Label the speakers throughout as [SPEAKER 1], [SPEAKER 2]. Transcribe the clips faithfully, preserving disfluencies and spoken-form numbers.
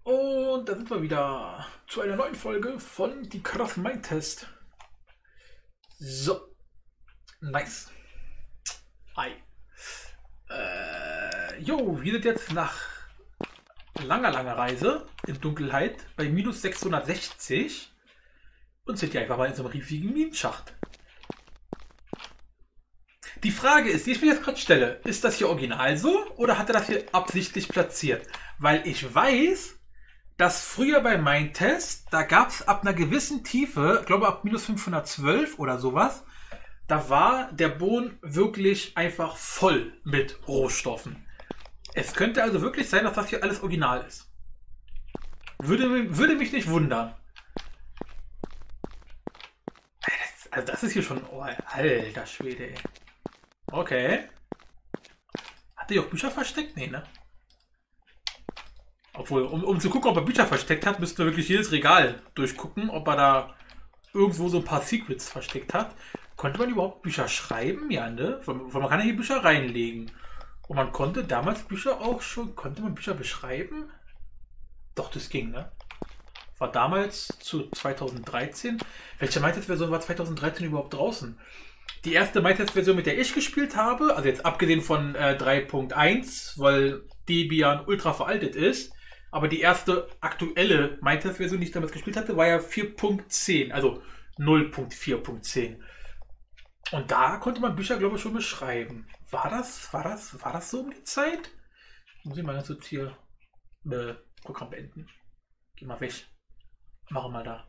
[SPEAKER 1] Und da sind wir wieder zu einer neuen Folge von Die Krass Mind Test. So, nice. Ei. Äh, jo, wir sind jetzt nach langer, langer Reise in Dunkelheit bei minus sechshundertsechzig und sind ja einfach mal in so einem riesigen Minenschacht. Die Frage ist, die ich mir jetzt gerade stelle, ist das hier original so oder hat er das hier absichtlich platziert? Weil ich weiß, dass früher bei Mindtest, da gab es ab einer gewissen Tiefe, ich glaube ab minus fünfhundertzwölf oder sowas, da war der Boden wirklich einfach voll mit Rohstoffen. Es könnte also wirklich sein, dass das hier alles original ist. Würde, würde mich nicht wundern. Das, also das ist hier schon... Oh, alter Schwede, ey. Okay. Hat er hier auch Bücher versteckt? Nee, ne? Obwohl, um, um zu gucken, ob er Bücher versteckt hat, müssten wir wirklich jedes Regal durchgucken, ob er da irgendwo so ein paar Secrets versteckt hat. Konnte man überhaupt Bücher schreiben? Ja, ne? Weil man kann ja hier Bücher reinlegen. Und man konnte damals Bücher auch schon... Konnte man Bücher beschreiben? Doch, das ging, ne? War damals zu zweitausenddreizehn. Welche Mindtest-Version war zweitausenddreizehn überhaupt draußen? Die erste Mindtest-Version, mit der ich gespielt habe, also jetzt abgesehen von äh, drei Punkt eins, weil Debian ultra veraltet ist, aber die erste aktuelle Mindtest-Version, die ich damals gespielt hatte, war ja vier Punkt zehn, also null Punkt vier Punkt zehn. Und da konnte man Bücher, glaube ich, schon beschreiben. War das, war das, war das so um die Zeit? Muss ich mal ganz kurz hier äh, Programm beenden. Geh mal weg. Machen wir mal da.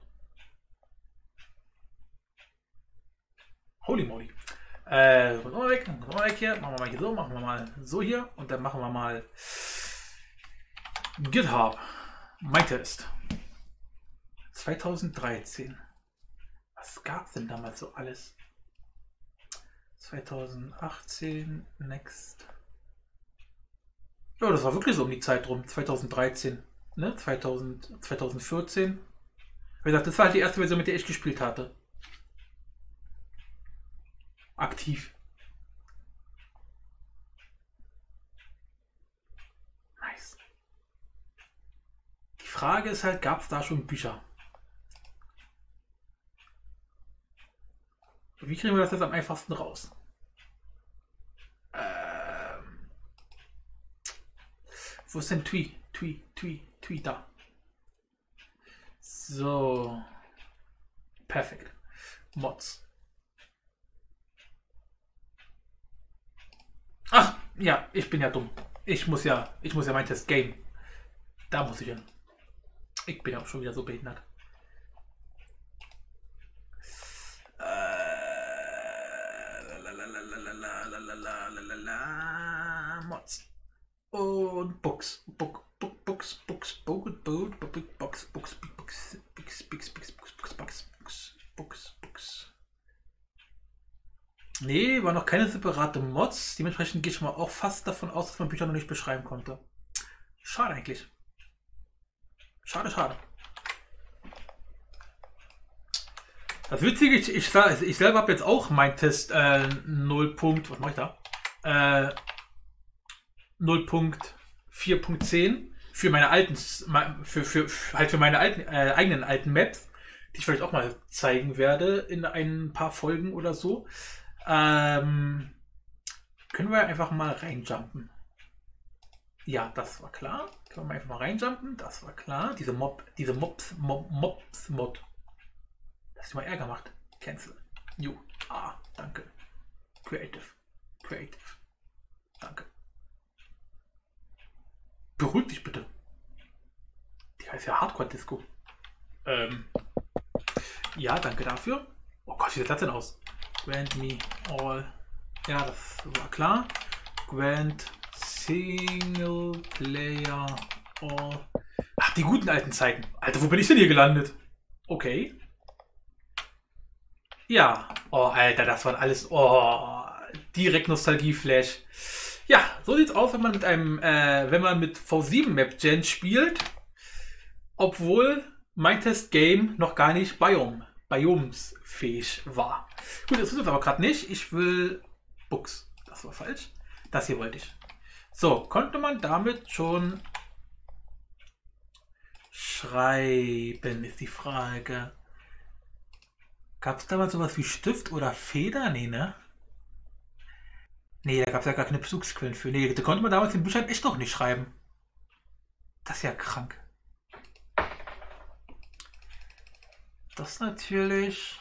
[SPEAKER 1] Holy moly. Äh, machen wir weg, machen wir weg hier, machen wir mal hier so, machen wir mal so hier und dann machen wir mal GitHub. Mindtest. zweitausenddreizehn. Was gab es denn damals so alles? zweitausendachtzehn, next. Ja, das war wirklich so um die Zeit rum, zweitausenddreizehn, ne? zweitausend, zweitausendvierzehn. Wie gesagt, das war halt die erste Version, mit der ich gespielt hatte. Aktiv. Nice. Die Frage ist halt, gab es da schon Bücher? Wie kriegen wir das jetzt am einfachsten raus? Ähm, wo ist denn Twi? Twi, Twi, Twi, da. So. Perfekt. Mods. Ach, ja, ich bin ja dumm. Ich muss ja, ich muss ja mein Test game. Da muss ich hin. Ich bin ja auch schon wieder so behindert. Mods. Und Books. Book, Book, Books, Books, Book, Book, Book, Box, Books, Books, Books, Books, Books, Books, Books, Books, Books, Books. Nee, war noch keine separate Mods. Dementsprechend gehe ich mal auch fast davon aus, dass man Bücher noch nicht beschreiben konnte. Schade eigentlich. Schade, schade. Das Witzige, ich, ich, ich selber habe jetzt auch Mindtest äh, null. Was mache ich da? Äh, null Punkt vier Punkt zehn für meine alten, für, für, halt für meine alten, äh, eigenen alten Maps, die ich vielleicht auch mal zeigen werde in ein paar Folgen oder so. Ähm, können wir einfach mal reinjumpen. Ja, das war klar. Können wir einfach mal reinjumpen. Das war klar. Diese Mob, diese Mobs, Mob, Mobs Mod. Das ist mal Ärger macht. Cancel. New. Ah, danke. Creative. Creative. Danke. Beruhig dich bitte. Die heißt ja Hardcore Disco. Ähm. Ja, danke dafür. Oh Gott, wie sieht das denn aus? Grant me all. Ja, das war klar. Grant Single Player all. Ach, die guten alten Zeiten. Alter, wo bin ich denn hier gelandet? Okay. Ja. Oh, Alter, das waren alles. Oh, direkt Nostalgie-Flash. Ja, so sieht's aus, wenn man mit einem, äh, wenn man mit V sieben Map Gen spielt, obwohl Mindtest Game noch gar nicht Biome, Biomes fähig war. Gut, das ist es aber gerade nicht. Ich will Books. Das war falsch. Das hier wollte ich. So, konnte man damit schon Schreiben ist die Frage. Gab es damals sowas wie Stift oder Feder? Nee, ne? Nee, da gab es ja gar keine Bezugsquellen für. Nee, da konnte man damals in Büchern echt noch nicht schreiben. Das ist ja krank. Das ist natürlich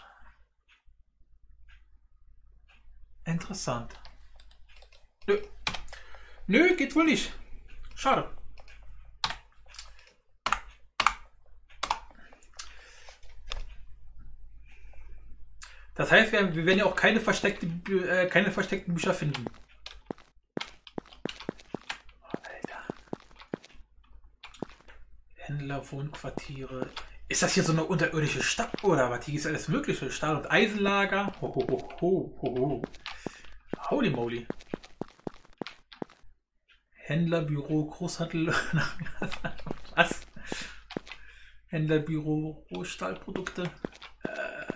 [SPEAKER 1] interessant. Nö. Nö, geht wohl nicht. Schade. Das heißt, wir, wir werden ja auch keine, versteckte, äh, keine versteckten Bücher finden. Oh, Alter. Händler, Wohnquartiere. Ist das hier so eine unterirdische Stadt oder was? Hier ist alles mögliche. Stahl- und Eisenlager. Ho, ho, ho, ho, ho, ho. Holy moly. Händlerbüro, Großhandel. Was? Händlerbüro, Rohstahlprodukte. Äh,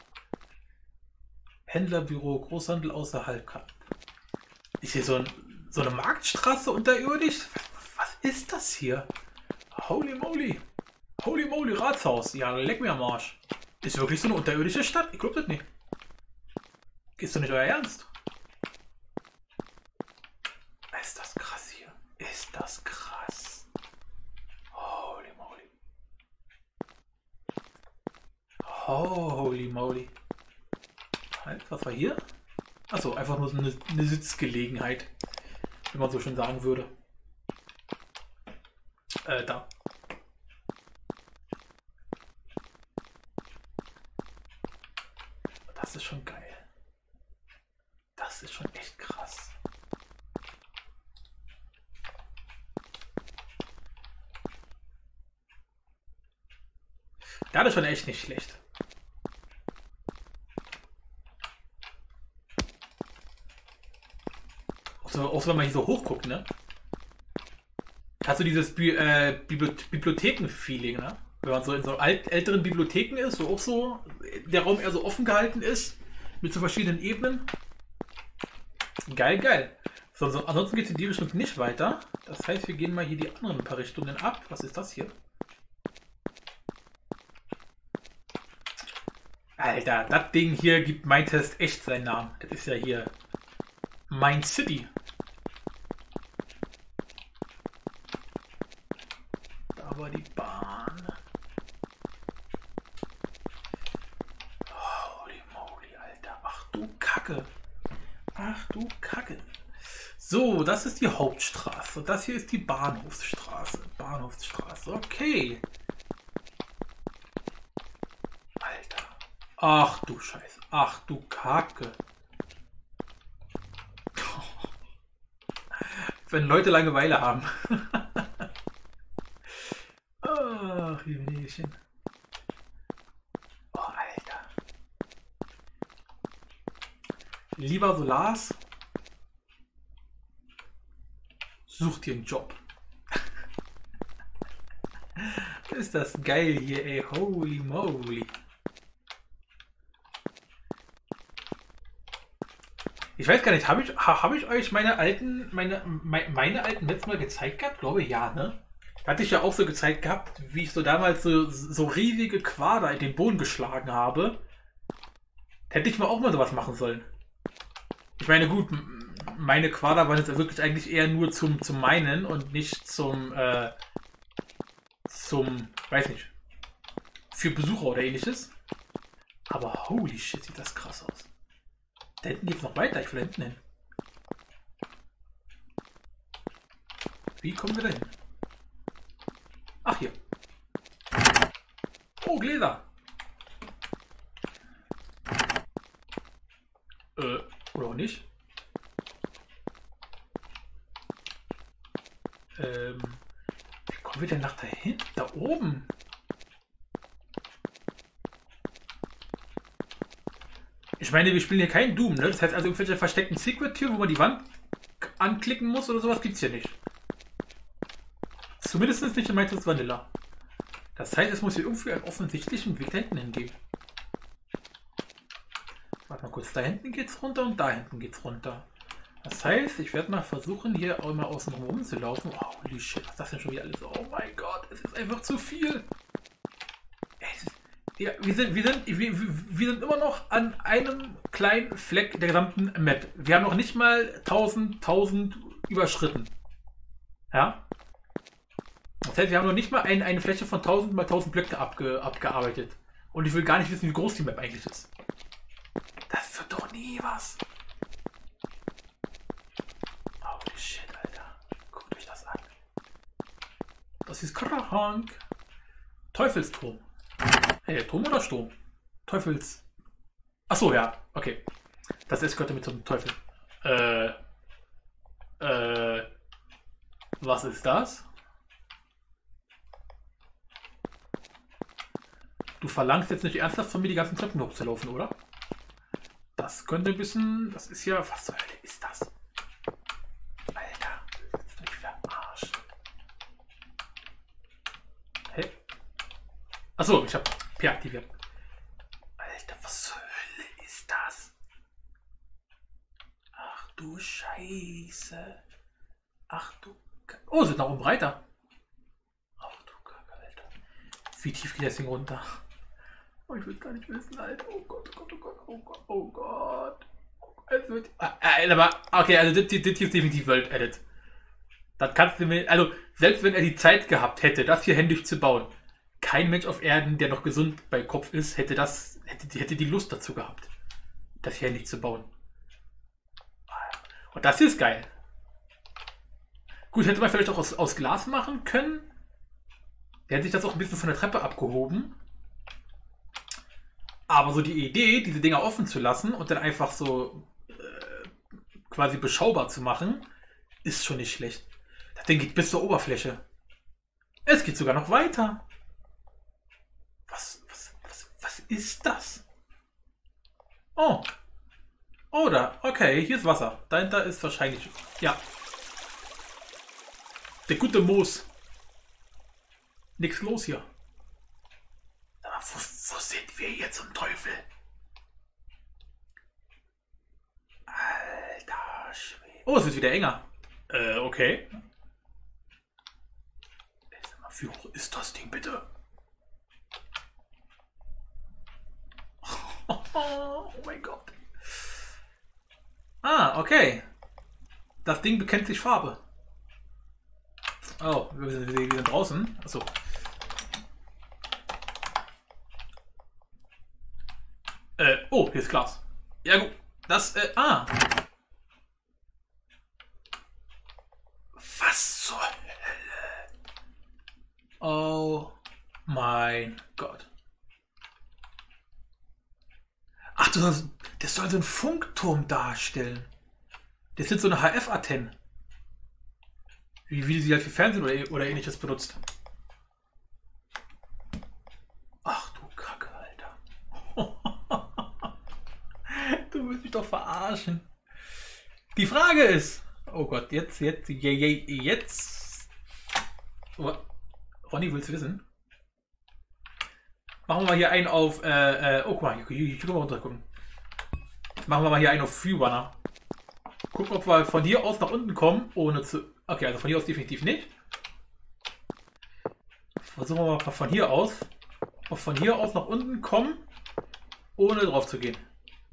[SPEAKER 1] Händlerbüro, Großhandel außerhalb. Ist hier so, ein, so eine Marktstraße unterirdisch? Was ist das hier? Holy moly. Holy moly, Ratshaus. Ja, leck mir am Arsch. Ist wirklich so eine unterirdische Stadt? Ich glaub das nicht. Ist doch nicht euer Ernst? Ist das krass hier? Ist das krass? Holy moly. Holy moly. Halt, was war hier? Achso, einfach nur so eine, eine Sitzgelegenheit. Wenn man so schön sagen würde. Äh, da. Das ist schon geil. Das ist schon echt krass. Ja, das ist schon echt nicht schlecht. Auch, so, auch so, wenn man hier so hochguckt, ne? Hast du dieses Bi äh, Bibliotheken-Feeling, ne? Wenn man so in so alt, älteren Bibliotheken ist, wo auch so der Raum eher so offen gehalten ist, mit so verschiedenen Ebenen. Geil, geil. So, so, ansonsten geht es in die Richtung nicht weiter. Das heißt, wir gehen mal hier die anderen paar Richtungen ab. Was ist das hier? Alter, das Ding hier gibt mein Test echt seinen Namen. Das ist ja hier Mind City. Da war die Bahn. Holy moly, Alter. Ach du Kacke. Ach du Kacke. So, das ist die Hauptstraße. Und das hier ist die Bahnhofsstraße. Bahnhofsstraße, okay. Alter. Ach du Scheiße. Ach du Kacke. Wenn Leute Langeweile haben. Ach, Juwelchen. Oh, Alter. Lieber Solars, such dir einen Job. Ist das geil hier, ey. Holy moly. Ich weiß gar nicht, habe ich, hab ich euch meine alten, meine, meine, meine alten Maps mal gezeigt gehabt? Glaube ja, ne? Hatte ich ja auch so gezeigt gehabt, wie ich so damals so, so riesige Quader in den Boden geschlagen habe. Hätte ich mal auch mal sowas machen sollen. Ich meine, gut, meine Quader waren jetzt wirklich eigentlich eher nur zum, zum Meinen und nicht zum, äh, zum, weiß nicht, für Besucher oder ähnliches. Aber holy shit, sieht das krass aus. Da hinten geht es noch weiter, ich will da hinten hin. Wie kommen wir da hin? Ach, hier. Oh, Gläser. Äh, oder auch nicht. Ähm, wie kommen wir denn nach da hinten? Da oben. Ich meine, wir spielen hier keinen Doom, ne? Das heißt also irgendwelche versteckten Secret-Türen, wo man die Wand anklicken muss oder sowas, gibt's hier nicht. Zumindest nicht in Minecraft Vanilla. Das heißt, es muss hier irgendwie einen offensichtlichen Weg da hinten hingehen. Warte mal kurz, da hinten geht's runter und da hinten geht's runter. Das heißt, ich werde mal versuchen, hier auch mal außen rum zu laufen. Oh, holy shit, was ist das denn schon wieder alles? Oh mein Gott, Es ist einfach zu viel. Ja, wir sind, wir, sind, wir, wir sind immer noch an einem kleinen Fleck der gesamten Map. Wir haben noch nicht mal tausend, tausend überschritten. Ja? Das heißt, wir haben noch nicht mal ein, eine Fläche von tausend mal tausend Blöcke abge, abgearbeitet. Und ich will gar nicht wissen, wie groß die Map eigentlich ist. Das wird doch nie was. Holy shit, Alter. Guckt euch das an. Das ist krank. Teufelsturm. Hey, Turm oder Sturm? Teufels. Achso, ja. Okay. Das ist gehört mit zum Teufel. Äh. Äh. Was ist das? Du verlangst jetzt nicht ernsthaft von mir, die ganzen Treppen hochzulaufen, oder? Das könnte ein bisschen... Das ist ja... Was zur Hölle ist das? Alter, das ist mich verarscht. Hä? Achso, ich hab P aktiviert. Alter, was zur Hölle ist das? Ach du Scheiße. Ach du... Oh, sind nach oben breiter. Ach du Kacke, Alter. Wie tief geht das Ding runter? Oh, ich will gar nicht wissen, Alter. Oh Gott, oh Gott, oh Gott, oh Gott, oh Gott. Es wird... Ah, aber, okay, also das, das hier ist definitiv World-Edit. Das kannst du mir... Also, selbst wenn er die Zeit gehabt hätte, das hier händisch zu bauen, kein Mensch auf Erden, der noch gesund bei Kopf ist, hätte das... Hätte, hätte die Lust dazu gehabt, das hier händisch zu bauen. Und das hier ist geil. Gut, hätte man vielleicht auch aus, aus Glas machen können. Der hat sich das auch ein bisschen von der Treppe abgehoben. Aber so die Idee, diese Dinger offen zu lassen und dann einfach so äh, quasi beschaubar zu machen, ist schon nicht schlecht. Das Ding geht bis zur Oberfläche. Es geht sogar noch weiter. Was, was, was, was ist das? Oh. Oh, da. Okay, hier ist Wasser. Dahinter ist wahrscheinlich... Ja. Der gute Moos. Nix los hier. Aber wo, wo sind wir hier zum Teufel? Alter Schwede. Oh, es wird wieder enger. Äh, okay. Wie hoch ist das Ding bitte? Oh mein Gott. Ah, okay. Das Ding bekennt sich Farbe. Oh, wir sind, wir sind draußen. Achso. Äh, oh, hier ist Glas. Ja gut. Das, äh, ah. Was zur Hölle? Oh mein Gott. Ach, du sollst, das soll so einen Funkturm darstellen. Das sind so eine H F-Antennen. Wie, wie sie halt für Fernsehen oder, oder ähnliches benutzt. Ach du Kacke, Alter. Du willst mich doch verarschen. Die Frage ist... Oh Gott, jetzt, jetzt, jetzt... Oh, Ronny, willst du wissen? Machen wir mal hier einen auf... Äh, äh, oh, guck mal, hier, hier, hier können wir runter gucken. Machen wir mal hier einen auf Freerunner. Gucken, ob wir von hier aus nach unten kommen, ohne zu... Okay, also von hier aus definitiv nicht. Versuchen wir mal von hier aus. Ob von hier aus nach unten kommen, ohne drauf zu gehen.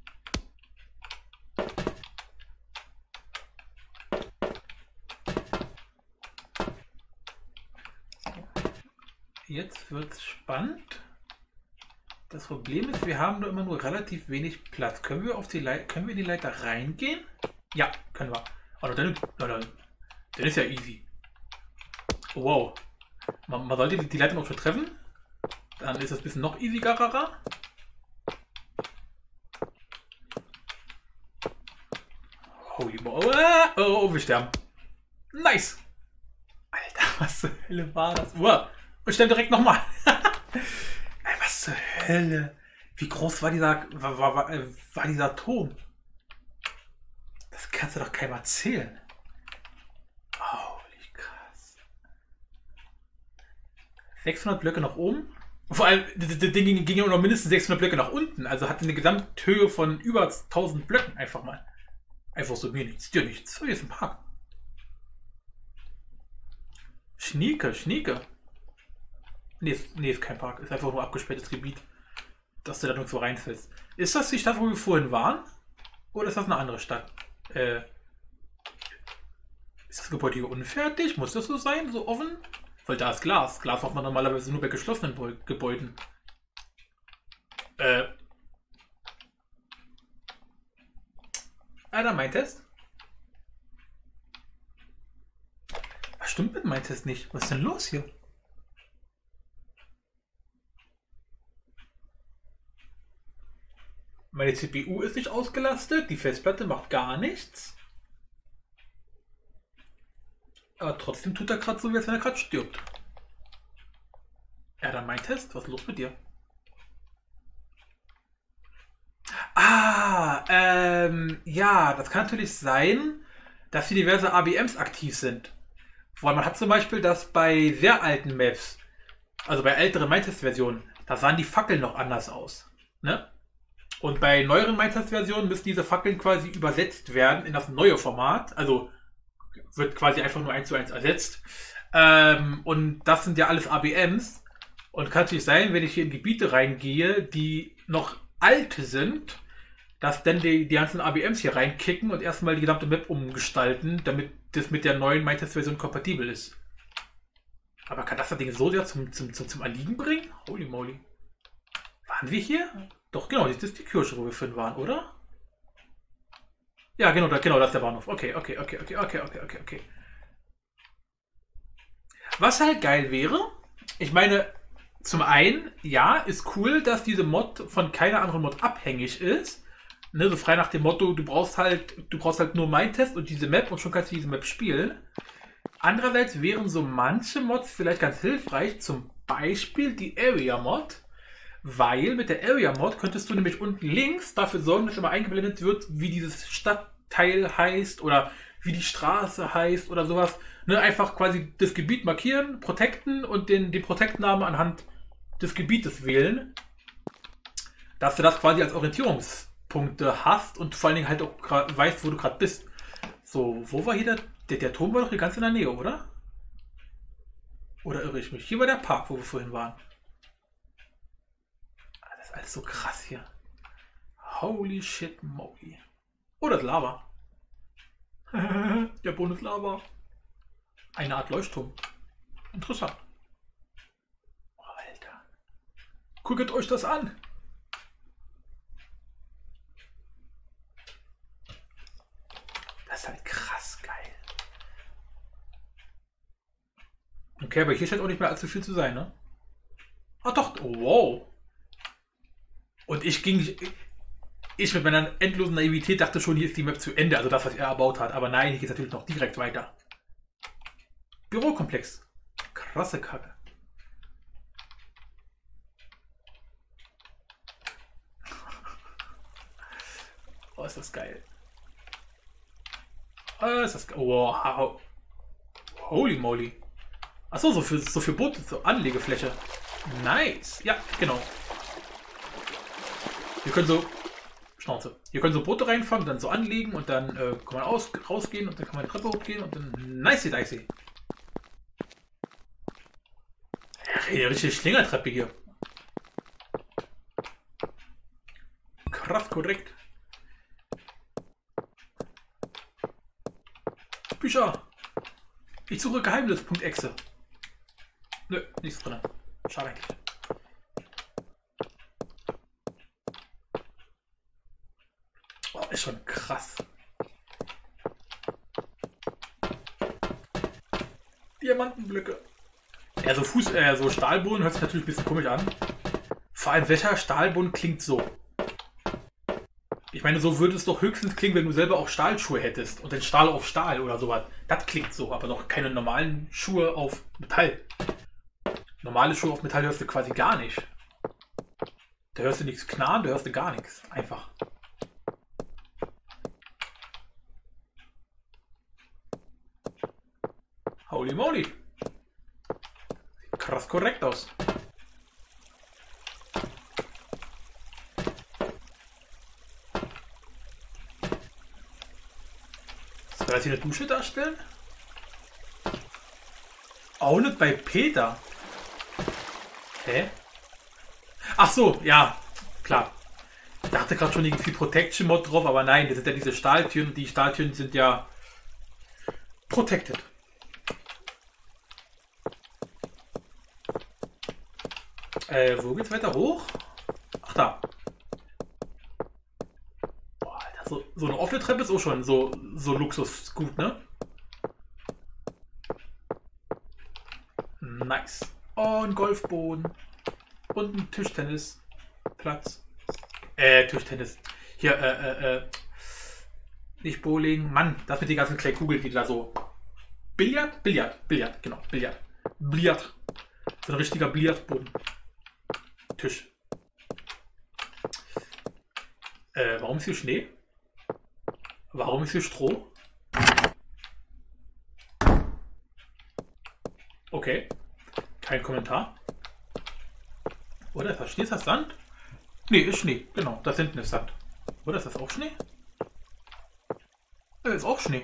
[SPEAKER 1] Jetzt wird es spannend. Das Problem ist, wir haben nur immer nur relativ wenig Platz. Können wir auf die Leiter, können wir in die Leiter reingehen? Ja, können wir. Also dann, dann, dann ist ja easy. Oh, wow. Man, man sollte die Leiter noch schon treffen. Dann ist das ein bisschen noch easigerer. Holy moly. Oh, oh, oh, wir sterben. Nice. Alter, was zur Hölle war das? Wow. Und sterben direkt nochmal. Was zur Hölle? Wie groß war dieser, war, war, war, war dieser Turm? Das kannst du doch keinem erzählen. Holy krass. sechshundert Blöcke nach oben. Vor allem, das Ding ging, ging ja noch mindestens sechshundert Blöcke nach unten. Also hatte eine Gesamthöhe von über tausend Blöcken einfach mal. Einfach so, mir nichts, dir nichts. So, hier ist ein Park. Schnieke, Schnieke. Nee, ist, nee, ist kein Park. Ist einfach nur abgesperrtes Gebiet, dass du da nirgendwo reinfällst. Ist das die Stadt, wo wir vorhin waren? Oder ist das eine andere Stadt? Äh, ist das Gebäude hier unfertig? Muss das so sein? So offen? Weil da ist Glas. Glas macht man normalerweise nur bei geschlossenen Beu- Gebäuden. Äh. Ah, da mein Test. Was stimmt mit meinem Test nicht? Was ist denn los hier? Meine C P U ist nicht ausgelastet, die Festplatte macht gar nichts. Aber trotzdem tut er gerade so, wie als wenn er gerade stirbt. Ja, dann mein Test. Was ist los mit dir? Ah, ähm, ja, das kann natürlich sein, dass hier diverse A B Ms aktiv sind. Weil man hat zum Beispiel, dass bei sehr alten Maps, also bei älteren Minecraft-Versionen, da sahen die Fackeln noch anders aus. Ne? Und bei neueren Minecraft-Versionen müssen diese Fackeln quasi übersetzt werden in das neue Format. Also wird quasi einfach nur eins zu eins ersetzt. Ähm, und das sind ja alles A B Ms. Und kann natürlich sein, wenn ich hier in Gebiete reingehe, die noch alte sind, dass dann die, die ganzen A B Ms hier reinkicken und erstmal die gesamte Map umgestalten, damit das mit der neuen Minecraft-Version kompatibel ist. Aber kann das das Ding so sehr zum, zum, zum, zum Erliegen bringen? Holy moly. Waren wir hier? Doch, genau, das ist die Kirche, wo wir vorhin waren, oder? Ja, genau, da, genau, das ist der Bahnhof. Okay, okay, okay, okay, okay, okay, okay, okay. Was halt geil wäre, ich meine, zum einen, ja, ist cool, dass diese Mod von keiner anderen Mod abhängig ist. Ne, so frei nach dem Motto, du brauchst halt, du brauchst halt nur Minetest und diese Map und schon kannst du diese Map spielen. Andererseits wären so manche Mods vielleicht ganz hilfreich, zum Beispiel die Area Mod, weil mit der Area Mod könntest du nämlich unten links dafür sorgen, dass immer eingeblendet wird, wie dieses Stadtteil heißt oder wie die Straße heißt oder sowas. Ne, einfach quasi das Gebiet markieren, protecten und den, den Protect-Namen anhand des Gebietes wählen, dass du das quasi als Orientierungspunkte hast und vor allen Dingen halt auch weißt, wo du gerade bist. So, wo war hier der, der, der Turm war doch hier ganz in der Nähe, oder? Oder irre ich mich? Hier war der Park, wo wir vorhin waren. Das ist alles so krass hier. Holy shit moly. Oh, das ist Lava. Der Boden ist Lava. Eine Art Leuchtturm. Interessant. Oh, Alter. Guckt euch das an. Das ist halt krass geil. Okay, aber hier scheint auch nicht mehr allzu viel zu sein, ne? Ah doch, oh, wow. Und ich ging, ich mit meiner endlosen Naivität dachte schon, hier ist die Map zu Ende, also das, was er erbaut hat. Aber nein, hier geht es natürlich noch direkt weiter. Bürokomplex. Krasse Kacke. Oh, ist das geil. Oh, ist das geil. Wow. Holy moly. Achso, so für, so für Boote, so Anlegefläche. Nice. Ja, genau. Wir können so. Schnauze. Hier können so Boote reinfahren, dann so anlegen und dann äh, kann man aus, rausgehen und dann kann man die Treppe hochgehen und dann. Nice, dicey. Ja, richtige Schlingertreppe hier. Krass korrekt. Bücher. Ich suche Geheimnis.exe. Nö, nichts drin. Schade eigentlich. Oh, ist schon krass. Diamantenblöcke. Ja, so Fuß, äh, so Stahlboden hört sich natürlich ein bisschen komisch an. Vor allem welcher Stahlboden klingt so. Ich meine, so würde es doch höchstens klingen, wenn du selber auch Stahlschuhe hättest und den Stahl auf Stahl oder sowas. Das klingt so, aber doch keine normalen Schuhe auf Metall. Normale Schuhe auf Metall hörst du quasi gar nicht. Da hörst du nichts knarren, da hörst du gar nichts. Einfach. Holy moly. Sieht krass korrekt aus. Soll das hier eine Dusche darstellen? Auch nicht bei Peter. Hä? Ach so, ja, klar. Ich dachte gerade schon irgendwie Protection Mod drauf, aber nein, das sind ja diese Stahltüren. Die Stahltüren sind ja protected. Äh, wo geht's weiter hoch? Ach da. Boah, Alter, so, so eine offene Treppe ist auch schon so, so Luxusgut, ne? Nice. Oh, ein Golfboden. Und ein Tischtennisplatz. Äh, Tischtennis. Hier, äh, äh, äh. Nicht Bowling. Mann, das mit den ganzen kleinen Kugeln, die da so. Billard? Billard, Billard, genau, Billard. Billard. So ein richtiger Billardboden. Tisch. Äh, warum ist hier Schnee? Warum ist hier Stroh? Okay. Kein Kommentar. Oder ist das Schnee? Ist das Sand? Nee, ist Schnee. Genau, das hinten ist Sand. Oder ist das auch Schnee? Das ist auch Schnee.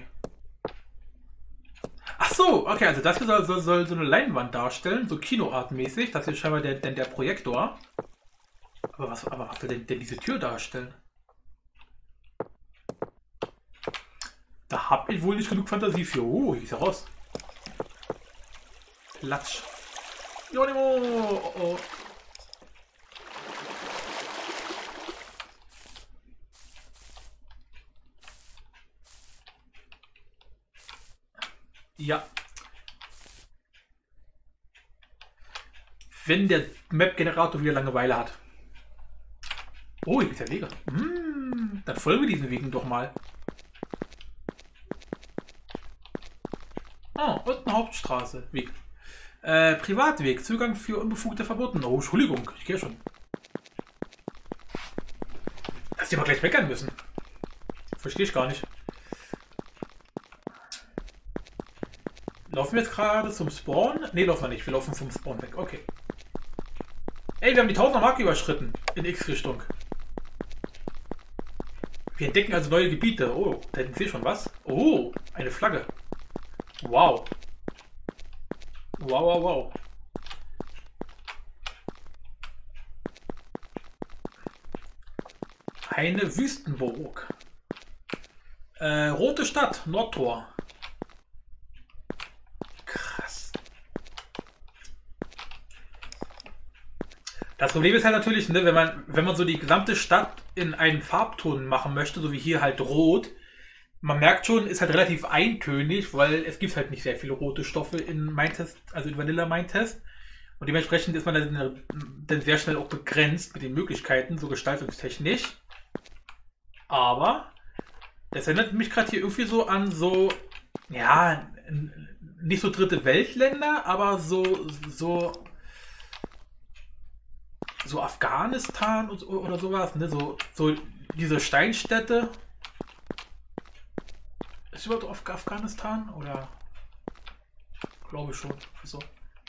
[SPEAKER 1] Ach so, okay, also das hier soll, soll, soll so eine Leinwand darstellen, so kinoartmäßig. Das hier ist scheinbar der, der, der Projektor. Aber was, aber was soll denn, denn diese Tür darstellen? Da hab ich wohl nicht genug Fantasie für. Oh, hier ist er raus. Platsch. Jonimo! Oh, oh. Ja. Wenn der Map-Generator wieder Langeweile hat. Oh, hier gibt es ja Wege. Hm, dann folgen wir diesen Wegen doch mal. Oh, und eine Hauptstraße. Weg. Äh, Privatweg. Zugang für Unbefugte verboten. Oh, Entschuldigung. Ich gehe schon. Dass die mal gleich meckern müssen. Verstehe ich gar nicht. Laufen wir jetzt gerade zum Spawn? Ne, laufen wir nicht. Wir laufen zum Spawn weg. Okay. Ey, wir haben die tausender Marke überschritten. In X-Richtung. Wir entdecken also neue Gebiete. Oh, da hinten sehe ich schon was. Oh, eine Flagge. Wow. Wow, wow, wow. Eine Wüstenburg. Äh, Rote Stadt, Nordtor. Krass. Das Problem ist halt natürlich, ne, wenn man, wenn man so die gesamte Stadt in einen Farbton machen möchte, so wie hier halt rot, man merkt schon, ist halt relativ eintönig, weil es gibt halt nicht sehr viele rote Stoffe in Mindtest, also in Vanilla Mindtest. Und dementsprechend ist man dann, dann sehr schnell auch begrenzt mit den Möglichkeiten, so gestaltungstechnisch. Aber das erinnert mich gerade hier irgendwie so an so, ja, nicht so dritte Weltländer, aber so, so, so Afghanistan oder sowas, ne? So, so diese Steinstädte. Ist überhaupt auf Afghanistan? Oder? Glaube ich schon. So.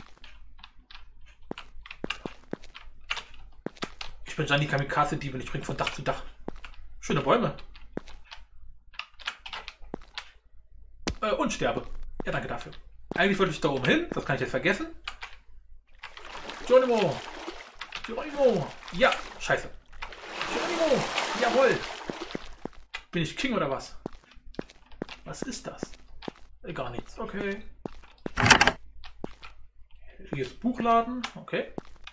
[SPEAKER 1] Ich bin Gianni Kamikaze-Dieb und ich springe von Dach zu Dach. Schöne Bäume. Äh, und sterbe. Ja, danke dafür. Eigentlich wollte ich da oben hin. Das kann ich jetzt vergessen. Geronimo! Geronimo! Ja, scheiße. Geronimo! Jawohl! Bin ich King oder was? Was ist das? Äh, gar nichts. Okay. Hier ist Buchladen. Okay.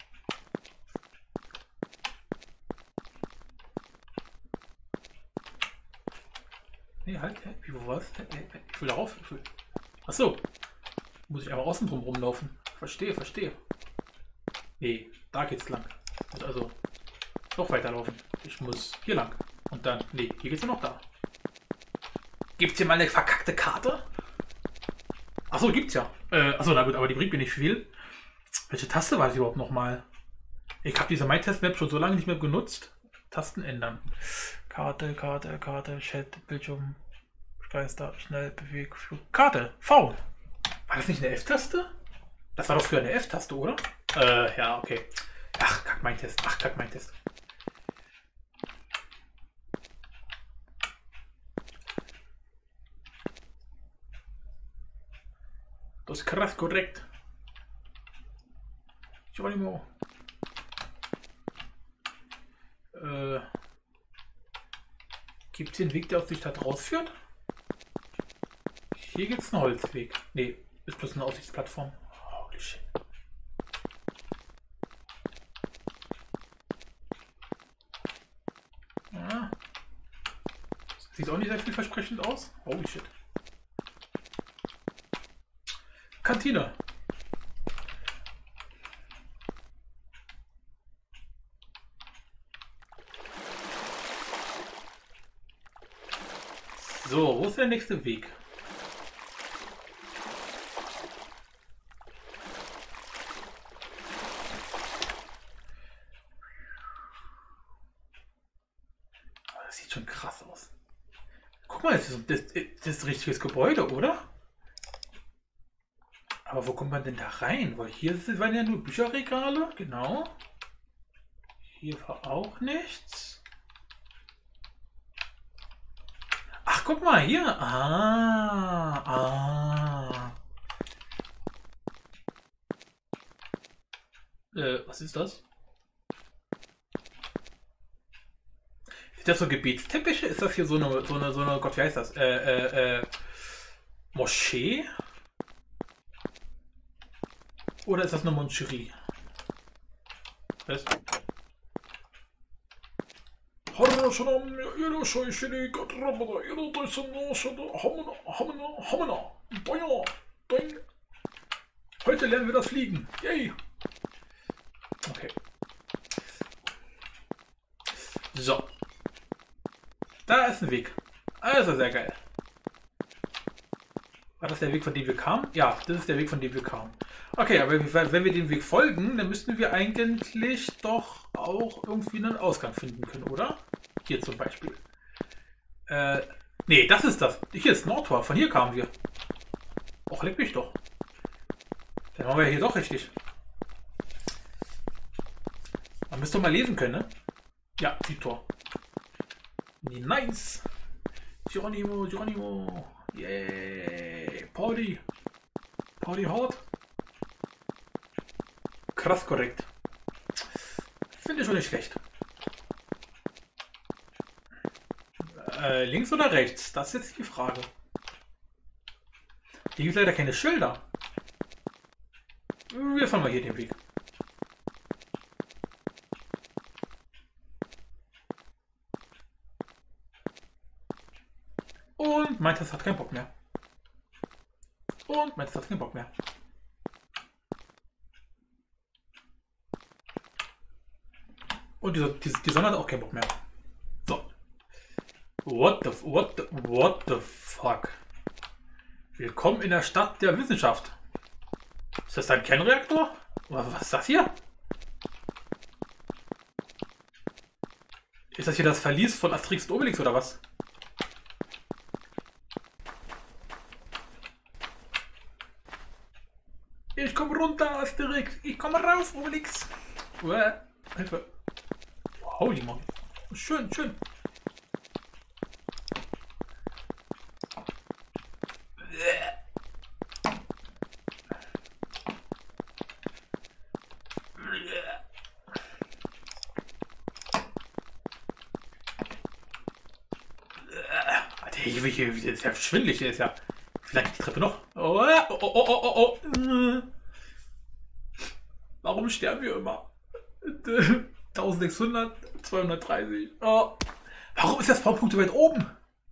[SPEAKER 1] Nee, halt. Hä? Wie, wo was? Ich will darauf. Ich will... Achso. Muss ich aber außen drum rumlaufen. Verstehe, verstehe. Nee, da geht's lang. Und also noch weiterlaufen. Ich muss hier lang. Und dann. Nee, hier geht's ja noch da. Gibt's hier mal eine verkackte Karte? Achso, gibt's ja. Äh, achso, na gut, aber die bringt mir nicht viel. Welche Taste war das überhaupt nochmal? Ich habe diese MyTest-Map schon so lange nicht mehr genutzt. Tasten ändern. Karte, Karte, Karte, Chat, Bildschirm, Geister, schnell, Beweg, Flug. Karte, V. War das nicht eine F-Taste? Das war doch früher eine F-Taste, oder? Äh, ja, okay. Ach, kack mein Test. Ach, kack mein Test. Das ist krass korrekt. Geronimo. Äh, Gibt es den Weg, der aus der Stadt rausführt? Hier gibt es einen Holzweg. Nee, ist bloß eine Aussichtsplattform. Holy shit. Ja. Sieht auch nicht sehr vielversprechend aus. Holy shit. Kantine. So, wo ist der nächste Weg? Das sieht schon krass aus. Guck mal, das ist, das, das ist ein richtiges Gebäude, oder? Aber wo kommt man denn da rein? Weil hier waren ja nur Bücherregale, genau. Hier war auch nichts. Ach, guck mal, hier. Ah, ah. Äh, was ist das? Sind das so Gebetsteppiche? Ist das hier so eine, so eine, so eine, Gott, wie heißt das? Äh, äh, äh, Moschee? Oder ist das eine Moncherie? Was? Heute lernen wir das Fliegen. Yay! Okay. So. Da ist ein Weg. Also sehr geil. War das der Weg, von dem wir kamen? Ja, das ist der Weg, von dem wir kamen. Okay, aber wenn wir dem Weg folgen, dann müssten wir eigentlich doch auch irgendwie einen Ausgang finden können, oder? Hier zum Beispiel. Äh, nee, das ist das. Hier ist Nordtor. Von hier kamen wir. Och, leck mich doch. Dann waren wir hier doch richtig. Man müsste doch mal lesen können, ne? Ja, Tor. Nice. Geronimo, Geronimo. Yay. Party. Party hard. Krass korrekt. Finde ich schon nicht schlecht. Äh, links oder rechts? Das ist jetzt die Frage. Hier gibt es leider keine Schilder. Wir fahren mal hier den Weg. Und meint, das hat keinen Bock mehr. Und meint, das hat keinen Bock mehr. Und die, die, die Sonne hat auch keinen Bock mehr. So. What the, what the, what the fuck? Willkommen in der Stadt der Wissenschaft. Ist das ein Kernreaktor? Was ist das hier? Ist das hier das Verlies von Asterix und Obelix oder was? Ich komme runter, Asterix. Ich komme raus, Obelix. Uah, Hilfe. Holy moly. Schön, schön. Alter, hier ist ja schwindelig, hier ist ja. Vielleicht die Treppe noch. Oh, oh, oh, oh, oh, oh. Warum sterben wir immer? eintausendsechshundert, zweihundertdreißig. Oh. Warum ist das Spawnpunkt so weit oben?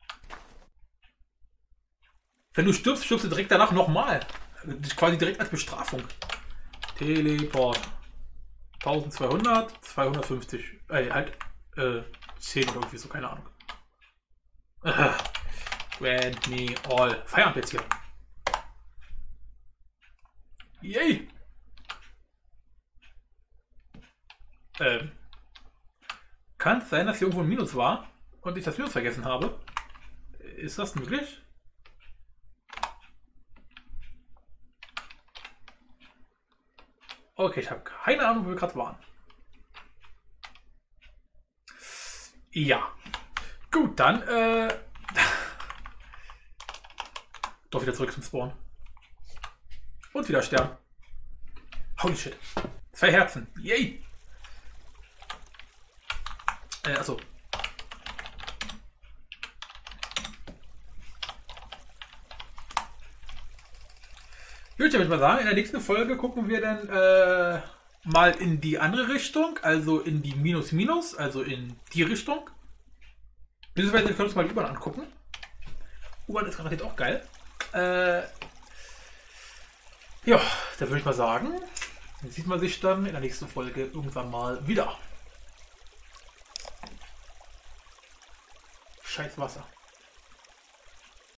[SPEAKER 1] Wenn du stirbst, stirbst du direkt danach nochmal. Quasi direkt als Bestrafung. Teleport. eintausendzweihundert, zweihundertfünfzig. Äh, halt, äh, zehn oder irgendwie so, keine Ahnung. Uh, grant me all. Feierabend jetzt hier. Yay! Ähm. Kann es sein, dass hier irgendwo ein Minus war und ich das Minus vergessen habe? Ist das möglich? Okay, ich habe keine Ahnung, wo wir gerade waren. Ja. Gut, dann, äh... doch wieder zurück zum Spawn. Und wieder sterben. Holy shit. Zwei Herzen. Yay! Äh, achso. Gut, ich würde mal sagen, in der nächsten Folge gucken wir dann äh, mal in die andere Richtung, also in die Minus Minus, also in die Richtung. Beziehungsweise können wir uns mal die U-Bahn angucken. U-Bahn ist garantiert auch geil. Äh, ja, dann würde ich mal sagen, dann sieht man sich dann in der nächsten Folge irgendwann mal wieder. Scheiß Wasser.